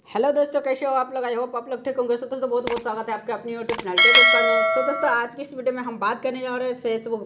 Hello दोस्तों, कैसे हो आप लोग? आई होप आप लोग ठीक होंगे। सो दोस्तों बहुत बहुत स्वागत है आपके अपनी यूट्यूब चैनल टेक स्टार में। सो दोस्तों आज की इस वीडियो में हम बात करने जा रहे हैं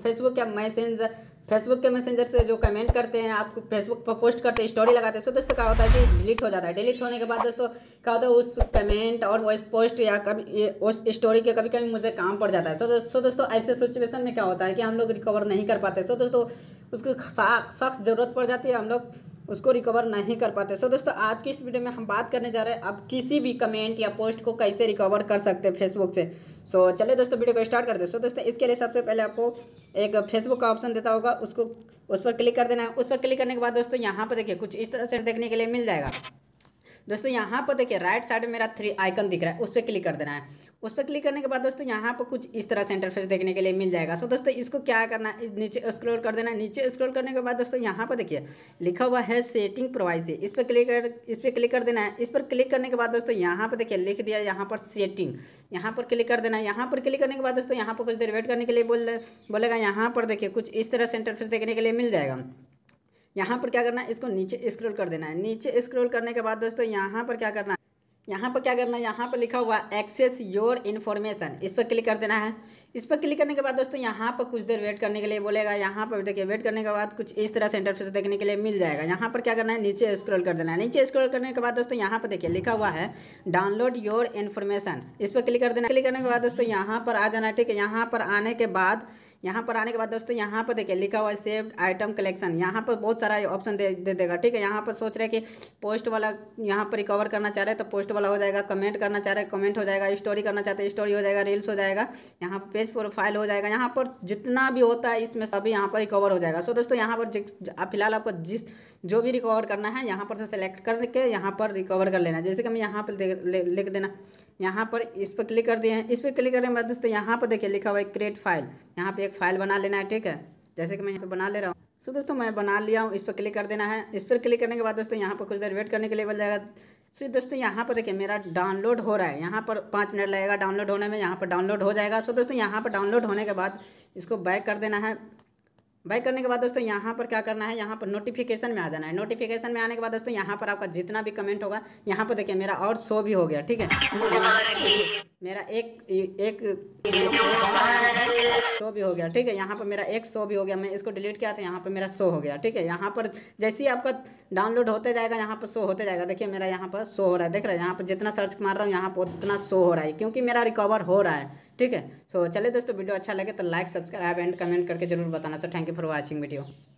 फेसबुक के मैसेंजर से जो कमेंट करते हैं, आप फेसबुक पर पोस्ट करते हैं, स्टोरी लगाते हैं। सो दोस्तों क्या होता है कि डिलीट हो जाता है। डिलीट होने के बाद दोस्तों क्या होता है, उस कमेंट और वॉइस पोस्ट या कभी उस स्टोरी के कभी कभी मुझे काम पड़ जाता है। सो दोस्तों ऐसे सिचुएशन में क्या होता है कि हम लोग रिकवर नहीं कर पाते। सो दोस्तों उसकी सख्त ज़रूरत पड़ जाती है, हम लोग उसको रिकवर नहीं कर पाते। सो दोस्तों आज की इस वीडियो में हम बात करने जा रहे हैं आप किसी भी कमेंट या पोस्ट को कैसे रिकवर कर सकते हैं फेसबुक से। सो चलिए दोस्तों वीडियो को स्टार्ट करते हैं। सो दोस्तों इसके लिए सबसे पहले आपको एक फेसबुक का ऑप्शन देता होगा, उसको उस पर क्लिक कर देना है। उस पर क्लिक करने के बाद दोस्तों यहाँ पर देखिए कुछ इस तरह से देखने के लिए मिल जाएगा। दोस्तों यहाँ पर देखिए राइट साइड में मेरा 3 आइकन दिख रहा है, उस पर क्लिक कर देना है। उस पर क्लिक करने के बाद दोस्तों यहाँ पर कुछ इस तरह से इंटरफेस देखने के लिए मिल जाएगा। सो दोस्तों इसको क्या करना है, इस नीचे स्क्रॉल कर देना है। नीचे स्क्रॉल करने के बाद दोस्तों यहाँ पर देखिए लिखा हुआ है सेटिंग प्राइवेसी, इस पर क्लिक कर देना है। इस पर क्लिक करने के बाद दोस्तों यहाँ पर देखिए लिख दिया यहाँ पर सेटिंग, यहाँ पर क्लिक कर देना है। यहाँ पर क्लिक करने के बाद दोस्तों यहाँ पर कुछ देर वेट करने के लिए बोलेगा। यहाँ पर देखिए कुछ इस तरह से इंटरफेस देखने के लिए मिल जाएगा। यहाँ पर क्या करना है, इसको नीचे स्क्रॉल कर देना है। नीचे स्क्रॉल करने के बाद दोस्तों यहाँ पर क्या करना है, यहाँ पर लिखा हुआ एक्सेस योर इन्फॉर्मेशन, इस पर क्लिक कर देना है। इस पर क्लिक करने के बाद दोस्तों यहाँ पर कुछ देर वेट करने के लिए बोलेगा। यहाँ पर देखिए वेट करने के बाद कुछ इस तरह से इंटरफेस देखने के लिए मिल जाएगा। यहाँ पर क्या करना है, नीचे स्क्रॉल कर देना है। नीचे स्क्रॉल करने के बाद दोस्तों यहाँ पर देखिए लिखा हुआ है डाउनलोड योर इन्फॉर्मेशन, इस पर क्लिक कर देना। क्लिक करने के बाद दोस्तों यहाँ पर आ जाना है। ठीक है, यहाँ पर आने के बाद दोस्तों यहाँ पर देखिए लिखा हुआ है सेव्ड आइटम कलेक्शन। यहाँ पर बहुत सारा ऑप्शन दे देगा। ठीक है, यहाँ पर सोच रहे कि पोस्ट वाला यहाँ पर रिकवर करना चाह रहे हैं तो पोस्ट वाला हो जाएगा, कमेंट करना चाह रहे हैं कमेंट हो जाएगा, स्टोरी करना चाहते हैं स्टोरी हो जाएगा, रील्स हो जाएगा, यहाँ पर पेज प्रोफाइल हो जाएगा। यहाँ पर जितना भी होता है इसमें सभी यहाँ पर रिकवर हो जाएगा। सो दोस्तों यहाँ पर फिलहाल आपको जो भी रिकवर करना है यहाँ पर से सेलेक्ट करके यहाँ पर रिकवर कर लेना। जैसे कि हम यहाँ पर लिख देना, यहाँ पर इस पर क्लिक कर दिए हैं। इस पर क्लिक करने के बाद दोस्तों यहाँ पर देखिए लिखा हुआ है क्रिएट फाइल, यहाँ पे एक फाइल बना लेना है। ठीक है, जैसे कि मैं यहाँ पे बना ले रहा हूँ। सो दोस्तों मैं बना लिया हूँ, इस पर क्लिक कर देना है। इस पर क्लिक करने के बाद दोस्तों यहाँ पर कुछ देर वेट करने के लिए बोल जाएगा। सो दोस्तों यहाँ पर देखिए मेरा डाउनलोड हो रहा है, यहाँ पर 5 मिनट लगेगा डाउनलोड होने में, यहाँ पर डाउनलोड हो जाएगा। सो दोस्तों यहाँ पर डाउनलोड होने के बाद इसको बैक कर देना है। बैक करने के बाद दोस्तों यहाँ पर क्या करना है, यहाँ पर नोटिफिकेशन में आ जाना है। नोटिफिकेशन में आने के बाद दोस्तों यहाँ पर आपका जितना भी कमेंट होगा यहाँ पर देखिए मेरा और 100 भी हो गया। ठीक है, मेरा एक 100 भी हो गया। ठीक है, यहाँ पर मेरा 100 भी हो गया। मैं इसको डिलीट किया था, यहाँ पर मेरा 100 हो गया। ठीक है, यहाँ पर जैसे ही आपका डाउनलोड होते जाएगा यहाँ पर 100 होते जाएगा। देखिए मेरा यहाँ पर 100 हो रहा है, देख रहे हैं यहाँ पर जितना सर्च मार रहा हूँ यहाँ पर उतना 100 हो रहा है, क्योंकि मेरा रिकवर हो रहा है। ठीक है, सो चलिए दोस्तों वीडियो अच्छा लगे तो लाइक सब्सक्राइब एंड कमेंट करके जरूर बताना। So thank you for watching video.